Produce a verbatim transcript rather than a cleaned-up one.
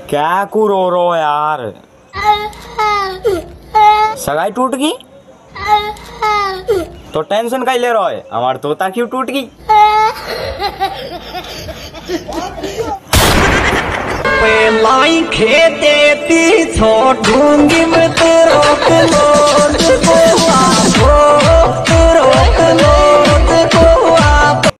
क्या कू रो रो यार? सगाई टूट गई तो टेंशन का ले रहा है? हमार तोता क्यों टूट गई? लाई खेते ती छोड़ूंगी मैं तेरा